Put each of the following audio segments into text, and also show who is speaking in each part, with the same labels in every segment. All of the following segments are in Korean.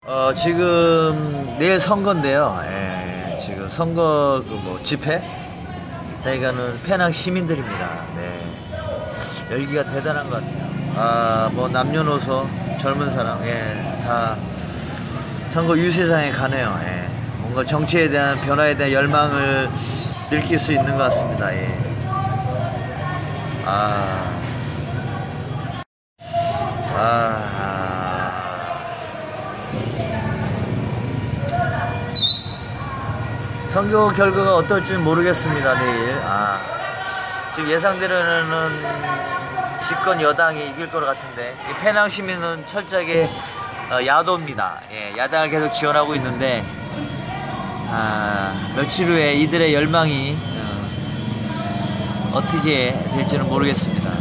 Speaker 1: 지금 내일 선거인데요. 지금 선거 집회 저희가는 페낭 시민들입니다. 네, 열기가 대단한 것 같아요. 남녀노소 젊은 사람 다 선거 유세장에 가네요. 뭔가 정치에 대한 변화에 대한 열망을 느낄 수 있는 것 같습니다. 선거 결과가 어떨지 모르겠습니다. 내일 지금 예상대로는 집권 여당이 이길 것 같은데 이 페낭 시민은 철저하게 야도입니다. 야당을 계속 지원하고 있는데 며칠 후에 이들의 열망이 어떻게 될지는 모르겠습니다.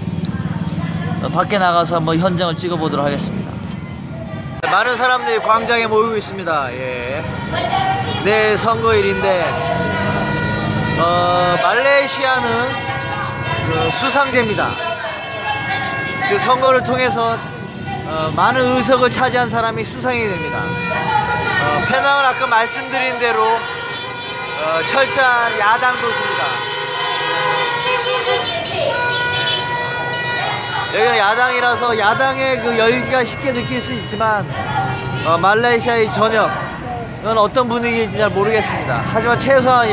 Speaker 1: 밖에 나가서 한번 현장을 찍어보도록 하겠습니다. 많은 사람들이 광장에 모이고 있습니다. 내일 선거일인데 말레이시아는 수상제입니다. 그 선거를 통해서 많은 의석을 차지한 사람이 수상이 됩니다. 페낭은 아까 말씀드린 대로 철저한 야당 도시입니다. 여기가 야당이라서 야당의 그 열기가 쉽게 느낄 수 있지만 말레이시아의 저녁 그건 어떤 분위기인지 잘 모르겠습니다. 하지만 최소한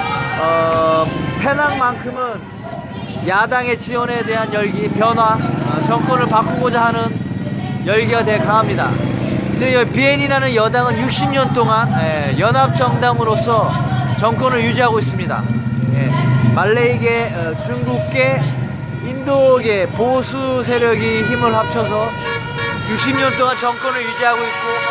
Speaker 1: 페낭만큼은 야당의 지원에 대한 열기, 변화, 정권을 바꾸고자 하는 열기가 되게 강합니다. 지금 비엔이라는 여당은 60년 동안 연합정당으로서 정권을 유지하고 있습니다. 말레이계, 중국계, 인도계 보수 세력이 힘을 합쳐서 60년 동안 정권을 유지하고 있고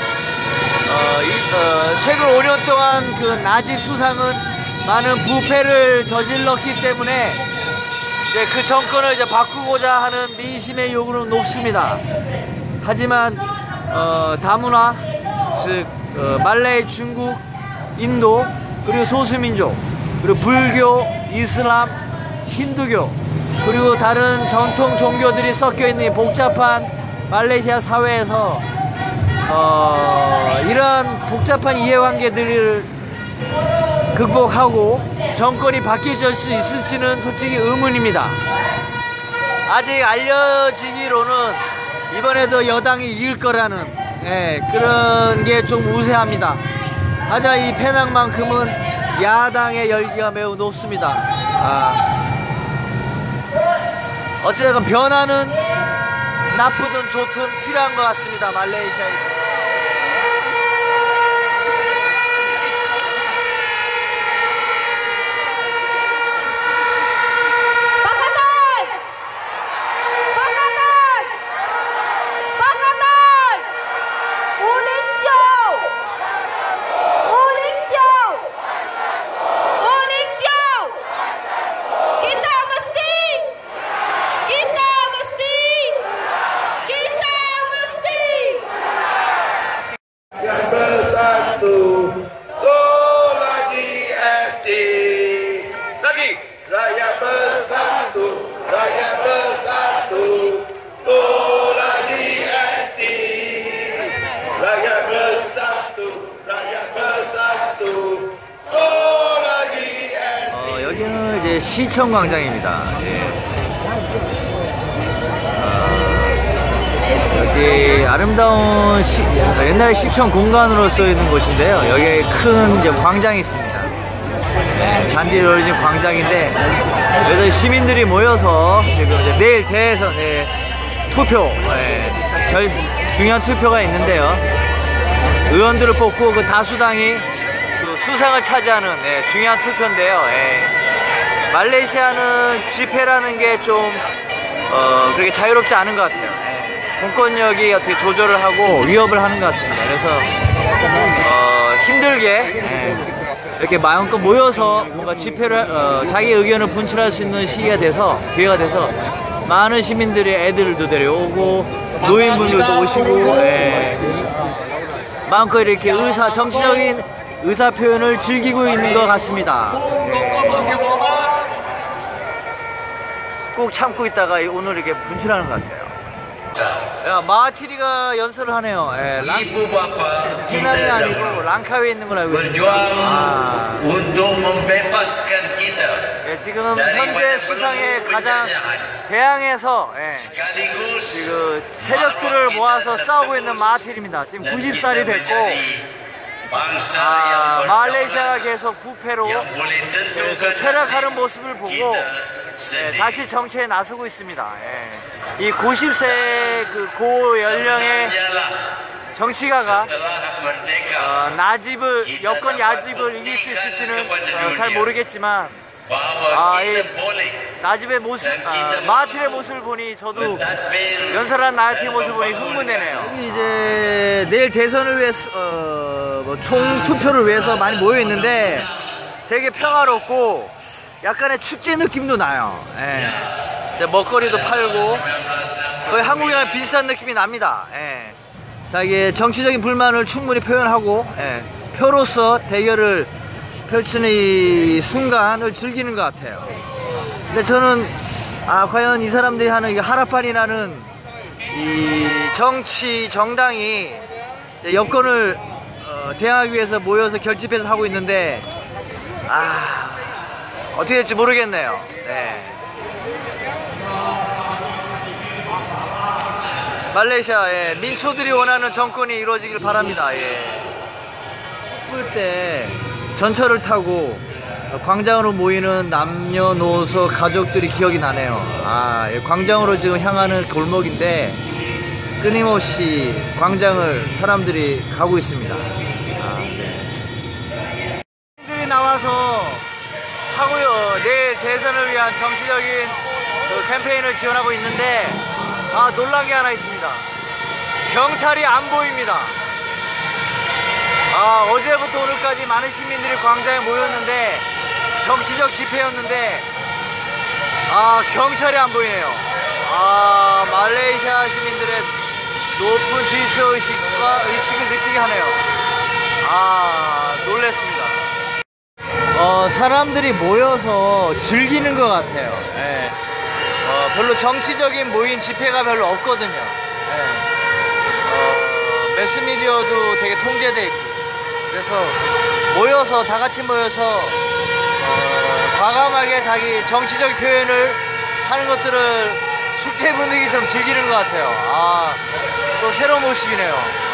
Speaker 1: 최근 5년 동안 그 나집 수상은 많은 부패를 저질렀기 때문에 이제 그 정권을 이제 바꾸고자 하는 민심의 요구는 높습니다. 하지만 다문화, 즉 말레이, 중국, 인도, 그리고 소수민족, 그리고 불교, 이슬람, 힌두교, 그리고 다른 전통 종교들이 섞여있는 이 복잡한 말레이시아 사회에서 이러한 복잡한 이해관계들을 극복하고 정권이 바뀌어질 수 있을지는 솔직히 의문입니다. 아직 알려지기로는 이번에도 여당이 이길 거라는 그런 게 좀 우세합니다. 하지만 이 페낭만큼은 야당의 열기가 매우 높습니다. 어찌됐건 변화는 나쁘든 좋든 필요한 것 같습니다. 말레이시아에 있어서. 여기는 이제 시청 광장입니다. 여기 아름다운 옛날에 시청 공간으로 쓰이는 곳인데요. 여기에 큰 이제 광장이 있습니다. 잔디로 이루어진 광장인데 여기서 시민들이 모여서 지금 이제 내일 대선 투표, 중요한 투표가 있는데요. 의원들을 뽑고 그 다수당이 그 수상을 차지하는 중요한 투표인데요. 말레이시아는 집회라는 게 좀 그렇게 자유롭지 않은 것 같아요. 공권력이 어떻게 조절을 하고 위협을 하는 것 같습니다. 그래서 힘들게 이렇게 마음껏 모여서 뭔가 집회를 자기 의견을 분출할 수 있는 기회가 돼서 많은 시민들이 애들도 데려오고 노인분들도 오시고 마음껏 이렇게 정치적인 의사 표현을 즐기고 있는 것 같습니다. 꼭 참고 있다가 오늘 이렇게 분출하는 것 같아요. 야, 마하티리가 연설을 하네요. 예, 페낭이 아니고 랑카위에 있는 걸 알고 있습니다. 예, 지금 현재 수상의 가장 대항에서 지금 세력들을 모아서 싸우고 있는 마하티리입니다. 지금 90살이 됐고 말레이시아가 계속 부패로 쇠락하는 모습을 보고 다시 정치에 나서고 있습니다. 이 90세 그 고연령의 정치가가 나집을 여권 야집을 이길 수 있을지는 잘 모르겠지만 이 나집의 모습, 마하티의 모습을 보니 저도 연설한 나하티의 모습을 보니 흥분되네요. 이제 내일 대선을 위해서 총 투표를 위해서 많이 모여 있는데 되게 평화롭고 약간의 축제 느낌도 나요. 먹거리도 팔고 거의 한국이랑 비슷한 느낌이 납니다. 자기의 정치적인 불만을 충분히 표현하고 표로서 대결을 펼치는 이 순간을 즐기는 것 같아요. 근데 저는 과연 이 사람들이 하는 이 하라판이라는 이 정당이 여권을 대항하기 위해서 모여서 결집해서 하고 있는데 어떻게 될지 모르겠네요. 말레이시아 민초들이 원하는 정권이 이루어지길 바랍니다. 때 전철을 타고 광장으로 모이는 남녀노소 가족들이 기억이 나네요. 광장으로 지금 향하는 골목인데 끊임없이 광장을 사람들이 가고 있습니다. 사람들이 나와서 하고요. 내일 대선을 위한 정치적인 캠페인을 지원하고 있는데 놀란 게 하나 있습니다. 경찰이 안 보입니다. 어제부터 오늘까지 많은 시민들이 광장에 모였는데 정치적 집회였는데 경찰이 안 보이네요. 말레이시아 시민들의 높은 질서의식을 느끼게 하네요. 놀랬습니다. 사람들이 모여서 즐기는 것 같아요. 별로 정치적인 모임 집회가 별로 없거든요. 매스미디어도 되게 통제돼 있고 그래서 모여서 다같이 모여서 과감하게 자기 정치적 표현을 하는 것들을 축제 분위기처럼 즐기는 것 같아요. 또 새로운 모습이네요.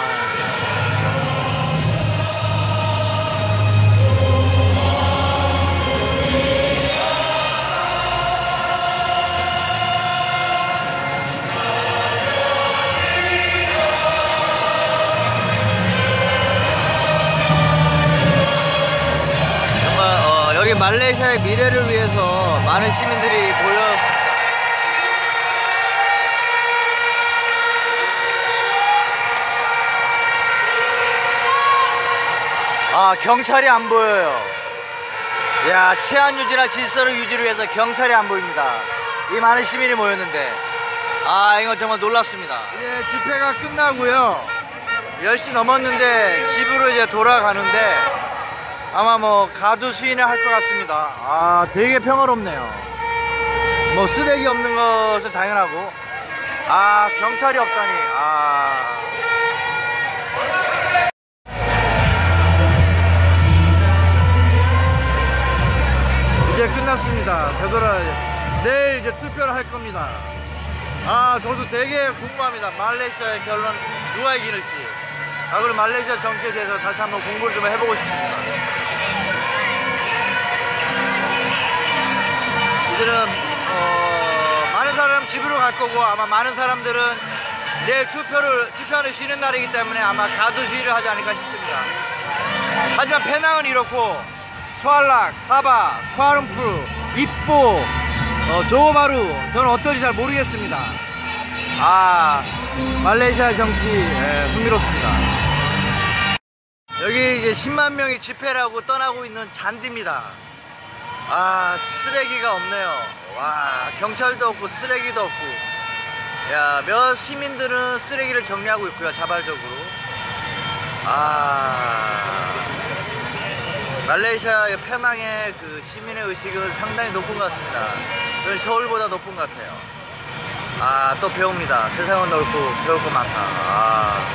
Speaker 1: 여기 말레이시아의 미래를 위해서 많은 시민들이 모였습니다. 경찰이 안 보여요. 치안 유지나 질서를 유지를 위해서 경찰이 안 보입니다. 이 많은 시민이 모였는데 이건 정말 놀랍습니다. 이제 집회가 끝나고요 10시 넘었는데 집으로 이제 돌아가는데 아마 가두 수인을 할 것 같습니다. 되게 평화롭네요. 쓰레기 없는 것은 당연하고 경찰이 없다니. 이제 끝났습니다. 되돌아야 내일 이제 투표를 할 겁니다. 저도 되게 궁금합니다. 말레이시아의 결론 누가 이길지. 그리고 말레이시아 정치에 대해서 다시 한번 공부를 좀 해보고 싶습니다. 이들은 많은 사람 집으로 갈 거고 아마 많은 사람들은 내일 투표하는 쉬는 날이기 때문에 아마 가두 시위를 하지 않을까 싶습니다. 하지만 페낭은 이렇고 수알락, 사바, 쿠알룸푸르, 입보, 조호바루 저는 어떨지 잘 모르겠습니다. 말레이시아 정치 흥미롭습니다. 여기 이제 10만 명이 집회라고 떠나고 있는 잔디입니다. 쓰레기가 없네요. 경찰도 없고 쓰레기도 없고 몇 시민들은 쓰레기를 정리하고 있고요. 자발적으로. 말레이시아 페낭의 그 시민의 의식은 상당히 높은 것 같습니다. 서울보다 높은 것 같아요. 아, 또 배웁니다. 세상은 넓고 배울 거 많다. 아.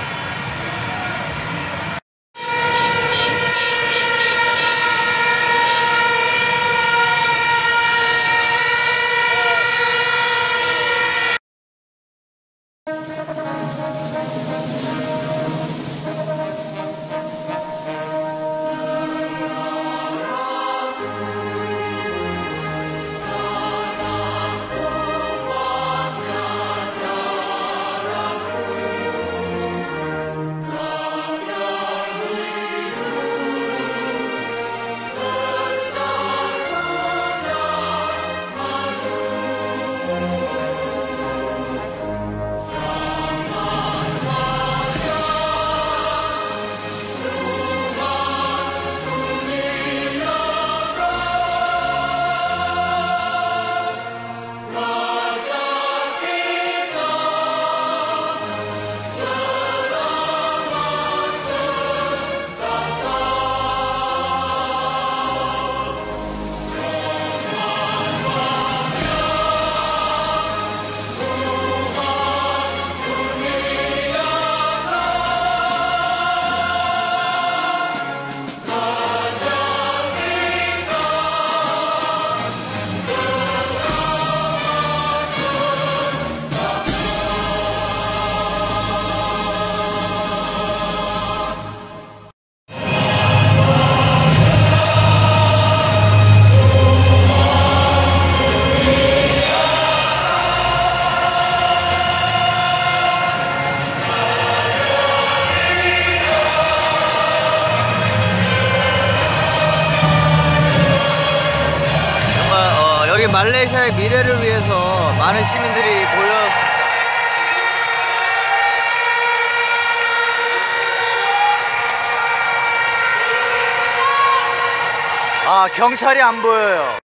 Speaker 1: 여기 말레이시아의 미래를 위해서 많은 시민들이 모였습니다. 아, 경찰이 안 보여요.